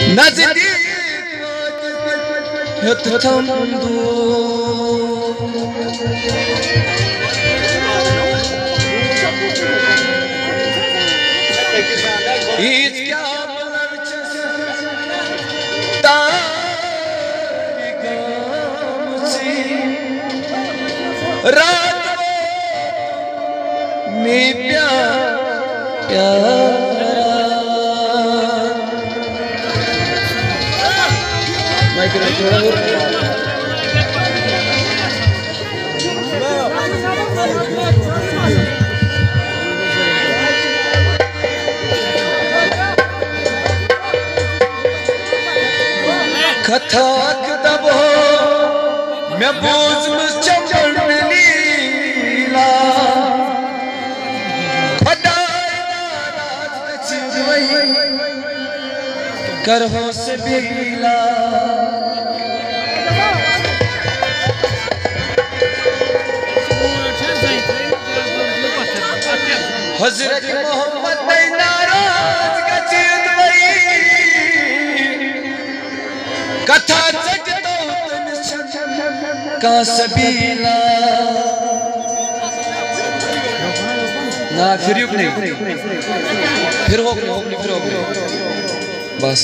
नजदीक थम दो रात में प्यारा कथा दबो मैं बोझ में चमड़ लीला करहो से बेला हजरत मोहम्मद नाराज गचित वही कथा जगतो का सबीला ना फिर युग नहीं फिर हो बस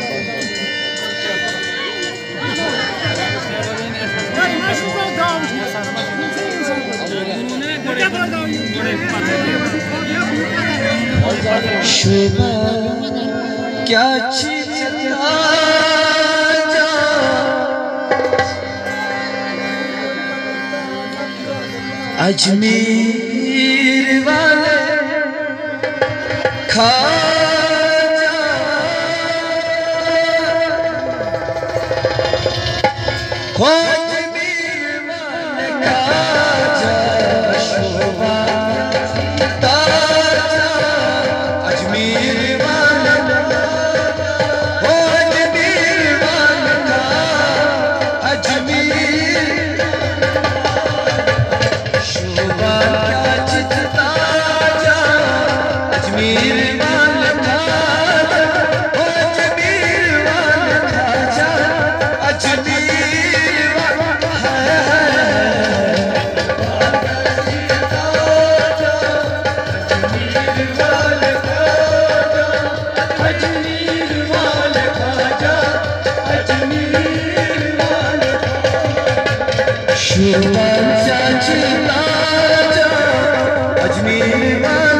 शुभा क्या चीज अजमेर वाले खाजा हो अजमेर वाले खाजा शोभा ताजा अजमेर वाले हो अजमेर वाले अजमेर शोभा क्या चिता जा अजमेर वाले खाजा हो अजमेर वाले खाजा अजमेर शुभा चाची ताजा अजमेर वाले